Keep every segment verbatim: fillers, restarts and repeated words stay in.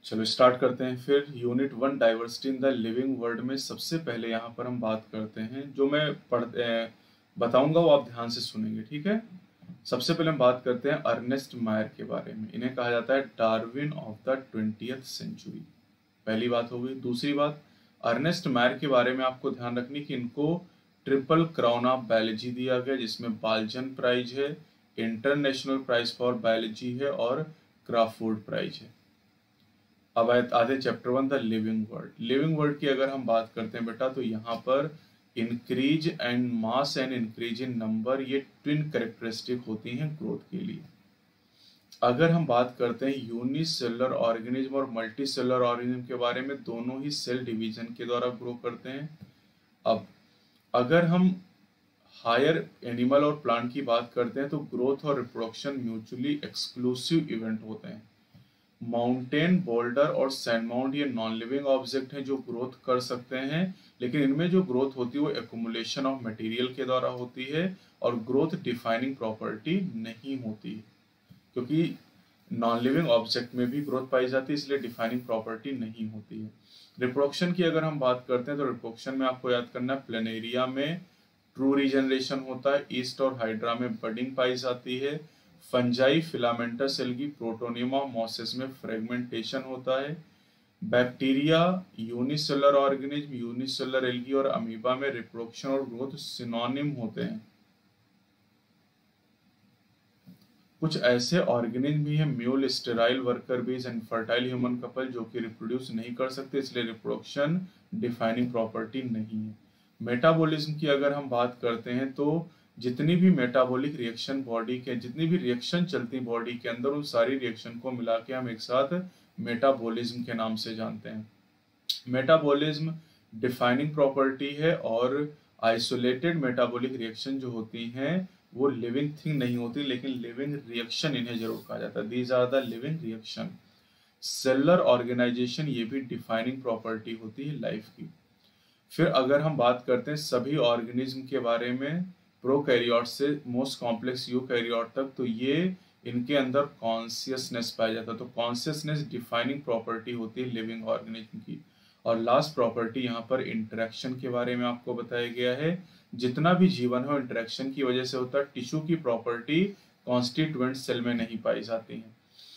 चलो स्टार्ट करते हैं फिर। Unit one diversity in the living world में सबसे पहले यहाँ पर हम बात करते हैं, जो मैं पढ़ अ, बताऊंगा वो आप ध्यान से सुनेंगे, ठीक है। सबसे पहले हम बात करते हैं अर्नेस्ट मायर के बारे में। इन्हें कहा जाता है Darwin of the twentieth century. पहली बात हो गई। दूसरी बात, अर्नेस्ट मायर के बारे में आपको ध्यान रखनी कि इनको ट्रिपल क्राउन ऑफ बायोलॉजी दिया गया, जिसमें बाल्जन प्राइज है, इंटरनेशनल प्राइज फॉर बायोलॉजी है और क्राफोर्ड प्राइज है। अब आते chapter one, the living world. Living world की अगर हम बात करते हैं बेटा, तो यहाँ पर increase and mass and increase in number, ये ट्विन कैरेक्टरिस्टिक होती हैं ग्रोथ के लिए। अगर हम बात करते हैं यूनिसेलुलर ऑर्गेनिज्म और मल्टी सेलुलर ऑर्गेनिज्म के बारे में, दोनों ही सेल डिवीजन के द्वारा ग्रो करते हैं। अब अगर हम हायर एनिमल और प्लांट की बात करते हैं, तो ग्रोथ और रिप्रोडक्शन म्यूचुअली एक्सक्लूसिव इवेंट होते हैं। माउंटेन, बोल्डर और सैंड माउंट ये नॉन लिविंग ऑब्जेक्ट हैं जो ग्रोथ कर सकते हैं, लेकिन इनमें जो ग्रोथ होती है वो एक्युमुलेशन ऑफ मटेरियल के द्वारा होती है और ग्रोथ डिफाइनिंग प्रॉपर्टी नहीं होती, क्योंकि नॉन लिविंग ऑब्जेक्ट में भी ग्रोथ पाई जाती है, इसलिए डिफाइनिंग प्रॉपर्टी नहीं होती है। रिप्रोडक्शन की अगर हम बात करते हैं, तो रिप्रोडक्शन में आपको याद करना है प्लेनेरिया में ट्रू रीजनरेशन होता है, ईस्ट और हाइड्रा में बडिंग पाई जाती है, fungi filamentous algae protonema mosses में फ्रेगमेंटेशन होता है, bacteria unicellular organism unicellular algae और अमीबा में रिप्रोडक्शन और ग्रोथ सिनोनिम होते हैं। कुछ ऐसे ऑर्गेनिज्म भी हैं, mule, sterile worker bees and fertile human couple, जो कि रिप्रोड्यूस नहीं कर सकते, इसलिए रिप्रोडक्शन डिफाइनिंग प्रॉपर्टी नहीं है। मेटाबॉलिज्म की अगर हम बात करते हैं, तो जितनी भी मेटाबॉलिक रिएक्शन बॉडी के जितनी भी रिएक्शन चलती बॉडी के अंदर, उन सारी रिएक्शन को मिला के हम एक साथ मेटाबॉलिज्म के नाम से जानते हैं। मेटाबॉलिज्म डिफाइनिंग प्रॉपर्टी है और आइसोलेटेड मेटाबॉलिक रिएक्शन जो होती हैं वो लिविंग थिंग नहीं होती, लेकिन लिविंग रिएक्शन इन्हें जरूर कहा जाता है। These are the living reaction. Cellular organisation ये भी डिफाइनिंग प्रॉपर्टी होती है लाइफ की। फिर अगर हम बात करते हैं सभी ऑर्गेनिज्म के बारे में, प्रोकैरियोट से मोस्ट कॉम्प्लेक्स यूकैरियोट तक, तो ये इनके अंदर कॉन्शियसनेस पाया जाता है। तो कॉन्शियसनेस डिफाइनिंग प्रॉपर्टी होती है लिविंग ऑर्गेनिज्म की। और लास्ट प्रॉपर्टी यहाँ पर इंटरेक्शन के बारे में आपको बताया गया है। जितना भी जीवन हो इंटरेक्शन की वजह से होता है। टिश्यू की प्रॉपर्टी कॉन्स्टिट्यूएंट सेल में नहीं पाई जाती है।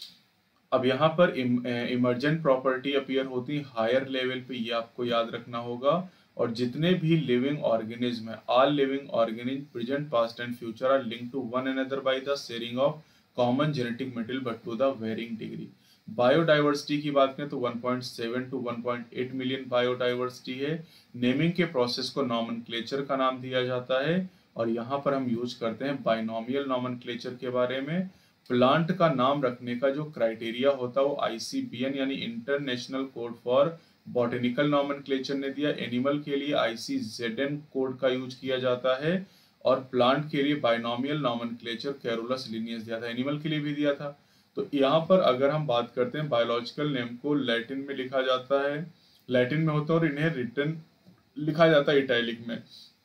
अब यहाँ पर इमर्जेंट प्रॉपर्टी अपीयर होती है हायर लेवल पे, ये आपको याद रखना होगा। और जितने भी लिविंग ऑर्गेनिज्म है, all living organism present past and future are linked to one another by the sharing of common genetic material but to the varying degree. Biodiversity की बात करें तो one point seven two one point eight million biodiversity है। Naming के process को nomenclature का नाम दिया जाता है और यहाँ पर हम यूज करते हैं बाइनोमियल नॉमेनक्लेचर के बारे में। प्लांट का नाम रखने का जो क्राइटेरिया होता है वो आई सी बी एन यानी international code for botanical nomenclature ने दिया। एनिमल के लिए I C Z N code का यूज किया जाता है और प्लांट के लिए बाइनोमियल नॉमेनक्लेचर कैरोलस लिनियस दिया था, एनिमल के लिए भी दिया था। तो यहाँ पर अगर हम बात करते हैं बायोलॉजिकल नेम को लैटिन में लिखा जाता है, लैटिन में होता है और इन्हें रिटन लिखा जाता है इटैलिक में।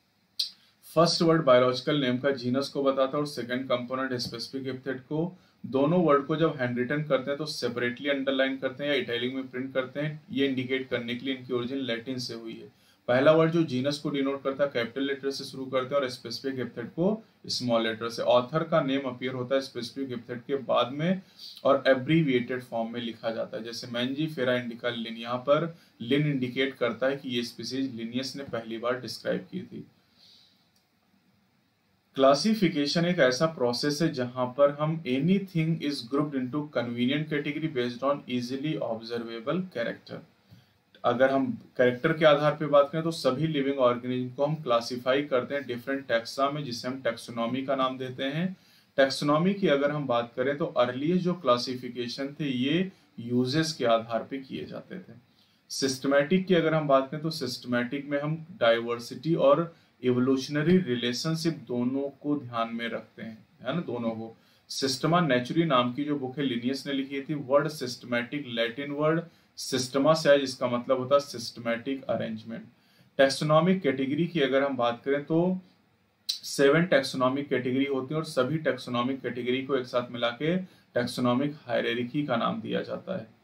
फर्स्ट वर्ड बायोलॉजिकल नेम का जीनस को बताता है और सेकंड कंपोनेंट स्पेसिफिक एपिथेट को। दोनों वर्ड को जब हैंड रिटन करते हैं तो सेपरेटली अंडरलाइन करते हैं या इटैलिक में प्रिंट करते हैं, ये इंडिकेट करने के लिए इनकी ओरिजिन लैटिन से हुई है। पहला वर्ड जो जीनस को डिनोट करता है कैपिटल लेटर से शुरू करते हैं और स्पेसिफिक एपिथेट को स्मॉल लेटर से। ऑथर का नेम अपीयर होता है स्पेसिफिक एपिथेट के बाद में और एब्रीविएटेड फॉर्म में लिखा जाता है, जैसे मैंजीफेरा इंडिका लिन। यहाँ पर लिन इंडिकेट करता है कि ये स्पीसीज लिनियस ने पहली बार डिस्क्राइब की थी। क्लासिफिकेशन एक ऐसा प्रोसेस है जहां पर हम anything is grouped into convenient category based on easily observable character. अगर हम कैरेक्टर के आधार पर बात करें तो सभी लिविंग ऑर्गेनिज्म को हम क्लासिफाई करते हैं डिफरेंट टैक्सा में, जिसे हम टैक्सोनॉमी का नाम देते हैं। टैक्सोनॉमी की अगर हम बात करें तो अर्लीस्ट जो क्लासिफिकेशन थे ये यूजेस के आधार पर किए जाते थे। सिस्टमैटिक की अगर हम बात करें तो सिस्टमैटिक में हम डाइवर्सिटी और इवोल्यूशनरी रिलेशनशिप दोनों को ध्यान में रखते हैं, है ना, दोनों को। सिस्टमा नेचुरी नाम की जो बुक है लिनियस ने लिखी थी। वर्ड सिस्टमैटिक लैटिन वर्ड सिस्टमा से है, जिसका मतलब होता है सिस्टमैटिक अरेंजमेंट। टैक्सोनॉमिक कैटेगरी की अगर हम बात करें तो सेवन टैक्सोनॉमिक कैटेगरी होती है और सभी टैक्सोनॉमिक कैटेगरी को एक साथ मिला के टैक्सोनॉमिक हायरार्की का नाम दिया जाता है।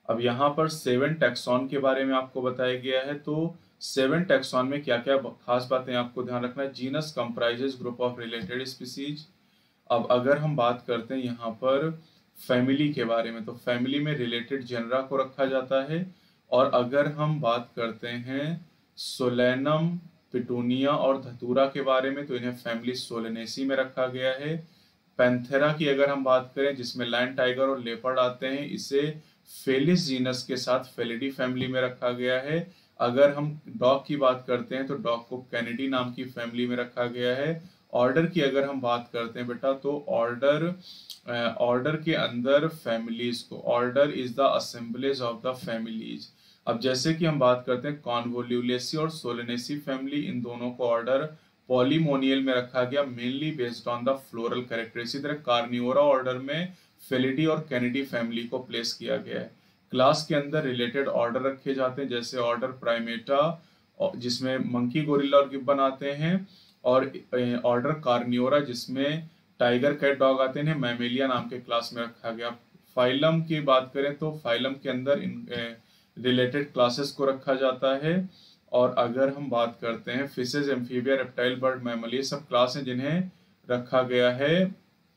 अब यहाँ पर सेवन टैक्सॉन के बारे में आपको बताया गया है। तो सेवन टैक्सॉन में क्या क्या खास बातें आपको ध्यान रखना है। Genus comprises group of related species. अब अगर हम बात करते हैं यहाँ पर फैमिली के बारे में, तो फैमिली में रिलेटेड जेनरा को रखा जाता है। और अगर हम बात करते हैं सोलेनम, पिटूनिया और धतूरा के बारे में, तो इन्हें फैमिली सोलेनेसी में रखा गया है। पैंथेरा की अगर हम बात करें, जिसमें लायन, टाइगर और लेपर्ड आते हैं, इसे फेलिस जीनस के साथ फेलिडी फैमिली में रखा गया है। अगर हम डॉग की बात करते हैं तो डॉग को कैनिडी नाम की फैमिली में रखा गया है। ऑर्डर की अगर हम बात करते हैं बेटा, तो ऑर्डर ऑर्डर के अंदर फैमिलीज को, order is the assemblies of the families. अब जैसे कि हम बात करते हैं कॉन्वोल्यूलेसी और सोलेनेसी फैमिली, इन दोनों को ऑर्डर पॉलीमोनियल में रखा गया, mainly based on the floral character. इसी तरह कार्निवोरा ऑर्डर में फेलिडी और कैनिडी फैमिली को प्लेस किया गया है। क्लास के अंदर रिलेटेड ऑर्डर रखे जाते हैं, जैसे ऑर्डर प्राइमेटा जिसमें मंकी, गोरिल्ला और गिब्बन आते हैं, और ऑर्डर कार्निवोरा जिसमें टाइगर, कैट, डॉग आते हैं, मैमेलिया नाम के क्लास में रखा गया। फाइलम की बात करें तो फाइलम के अंदर इन रिलेटेड क्लासेस को रखा जाता है। और अगर हम बात करते हैं fishes, Amphibia, reptile, bird, mammal, ये सब क्लास हैं जिन्हें रखा गया है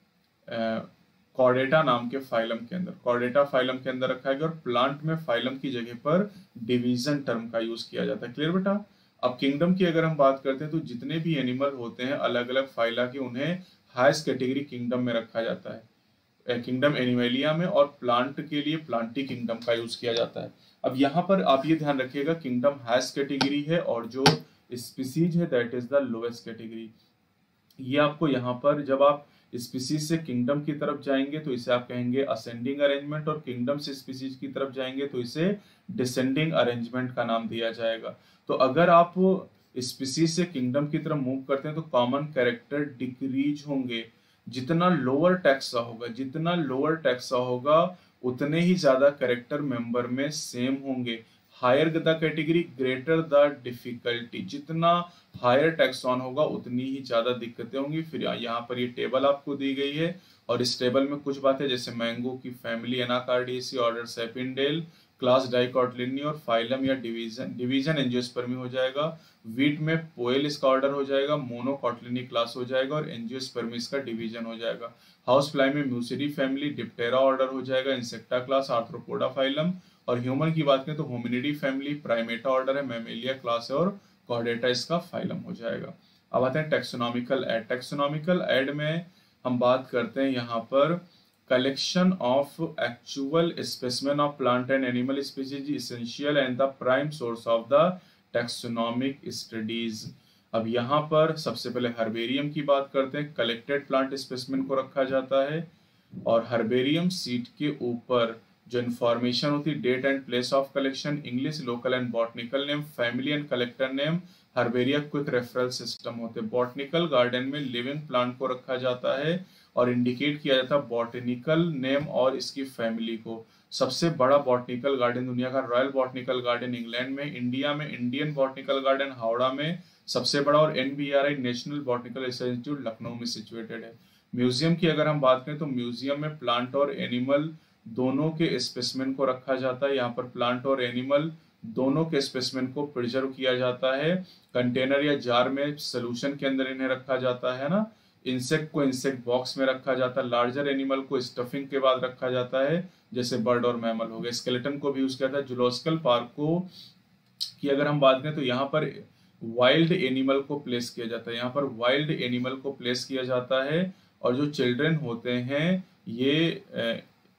कॉर्डेटा नाम के फाइलम के अंदर। कॉर्डेटा फाइलम के अंदर रखा गया। और प्लांट में फाइलम की जगह पर डिवीजन टर्म का यूज किया जाता है। क्लियर बेटा। अब किंगडम की अगर हम बात करते हैं तो जितने भी एनिमल होते हैं अलग अलग फाइला के, उन्हें हाईएस्ट कैटेगरी किंगडम में रखा जाता है, किंगडम एनिमेलिया में। और प्लांट के लिए प्लांटी किंगडम का यूज किया जाता है। अब यहाँ पर आप ये ध्यान रखिएगा, किंगडम हाईएस्ट कैटेगरी है और जो स्पीसीज है that is the lowest category. ये आपको यहाँ पर जब आप स्पीसीज से किंगडम की तरफ जाएंगे तो इसे आप कहेंगे असेंडिंग अरेंजमेंट, और किंगडम से स्पीसीज की तरफ जाएंगे तो इसे डिसेंडिंग अरेंजमेंट का नाम दिया जाएगा। तो अगर आप स्पीसीज से किंगडम की तरफ मूव करते हैं तो कॉमन कैरेक्टर डिक्रीज होंगे। जितना लोअर टैक्सा होगा, जितना लोअर टैक्सा होगा उतने ही ज्यादा कैरेक्टर मेंबर में सेम होंगे। Higher the category greater the difficulty, जितना हायर टैक्सॉन होगा उतनी ही ज्यादा दिक्कतें होंगी। फिर यहाँ पर ये टेबल आपको दी गई है और इस टेबल में कुछ बातें जैसे मैंगो की family Anacardiaceae, order Sapindales, class Dicotyledonae और फाइलम या डिवीजन डिवीजन एंजियोस्पर्मी हो जाएगा। वीट में पोएल इसका ऑर्डर हो जाएगा, मोनोकोटिलिनी क्लास हो जाएगा और एंजियोस्पर्मी इसका डिवीजन हो जाएगा। हाउस फ्लाई में म्यूसिडी फैमिली, डिप्टेरा ऑर्डर हो जाएगा, इंसेक्टा क्लास, आर्थ्रोपोडा फाइलम। और ह्यूमन की बात करें तो होमिनिडी फैमिली, प्राइमेटा ऑर्डर है, मैमेलिया क्लास है और कॉर्डेटा इसका फाइलम हो जाएगा। अब आते हैं टेक्सोनॉमिकल एड। टेक्सोनॉमिकल एड में हम बात करते हैं यहाँ पर collection of actual specimen of plant and animal species is essential and the prime source of the taxonomic studies। अब यहाँ पर सबसे पहले हर्बेरियम की बात करते हैं। कलेक्टेड प्लांट स्पेसिमेन को रखा जाता है और हर्बेरियम सीट के ऊपर जो इंफॉर्मेशन होती है, date and place of collection, English, local and botanical name, family and collector name, herbaria quick referral system होते हैं। बॉटनिकल गार्डन में लिविंग प्लांट को रखा जाता है और इंडिकेट किया जाता है बॉटनिकल नेम और इसकी फैमिली को। सबसे बड़ा बॉटनिकल गार्डन दुनिया का रॉयल बॉटनिकल गार्डन इंग्लैंड में, इंडिया में इंडियन बॉटनिकल गार्डन हावड़ा में सबसे बड़ा, और NBRI national botanical research institute Lucknow में सिचुएटेड है। म्यूजियम की अगर हम बात करें तो म्यूजियम में प्लांट और एनिमल दोनों के स्पेसिमेन को रखा जाता है। यहाँ पर प्लांट और एनिमल दोनों के स्पेसिमेन को प्रिजर्व किया जाता है। कंटेनर या जार में सोल्यूशन के अंदर इन्हें रखा जाता है ना। इंसेक्ट को इंसेक्ट बॉक्स में रखा जाता है। लार्जर एनिमल को स्टफिंग के बाद रखा जाता है, जैसे बर्ड और मैमल हो गए। स्केलेटन को भी यूज किया जाता है। जूलॉजिकल पार्क को की अगर हम बात करें तो यहाँ पर वाइल्ड एनिमल को प्लेस किया जाता है। यहाँ पर वाइल्ड एनिमल को प्लेस किया जाता है और जो चिल्ड्रन होते हैं ये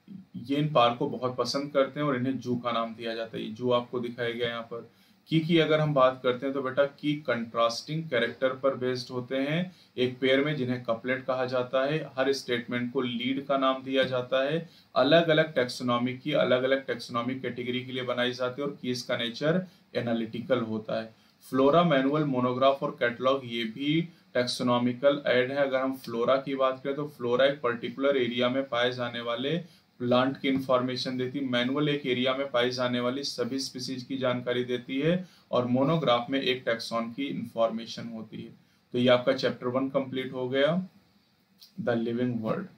ये इन पार्क को बहुत पसंद करते हैं और इन्हें जू का नाम दिया जाता है। जू आपको दिखाया गया यहाँ पर। की की अगर हम बात करते हैं तो बेटा की कंट्रास्टिंग कैरेक्टर पर बेस्ड होते हैं एक पेयर में, जिन्हें कपलेट कहा जाता है। हर स्टेटमेंट को लीड का नाम दिया जाता है। अलग अलग टेक्सोनॉमी की अलग अलग टेक्सोनॉमिक कैटेगरी के लिए बनाई जाती है और कीज का नेचर एनालिटिकल होता है। फ्लोरा मैनुअल, मोनोग्राफ और कैटलॉग ये भी टेक्सोनॉमिकल एड है। अगर हम फ्लोरा की बात करें तो फ्लोरा एक पर्टिकुलर एरिया में पाए जाने वाले प्लांट की इंफॉर्मेशन देती है। मैनुअल एक एरिया में पाई जाने वाली सभी स्पीसीज की जानकारी देती है और मोनोग्राफ में एक टैक्सॉन की इंफॉर्मेशन होती है। तो ये आपका चैप्टर वन कंप्लीट हो गया, द लिविंग वर्ल्ड।